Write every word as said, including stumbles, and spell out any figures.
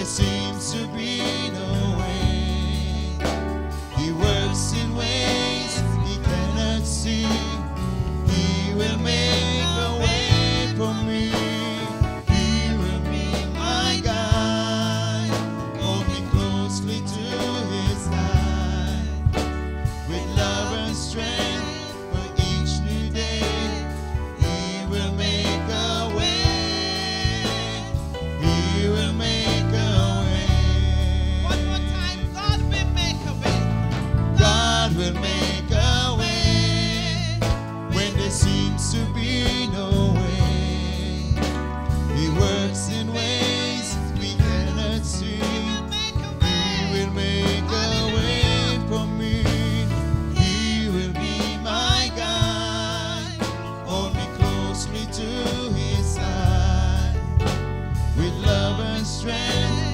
there seems to be no way. He works in ways he cannot see. He will make a way for me. He will be my guide. Hold me closely to his side. With love and strength for each new day, he will make a way. He will make a way. One more time. God will make a way. God will make a way when there seems to be no way. He works in ways we cannot see. He will make a way for me. He will be my guide. Hold me closely to his side. With love and strength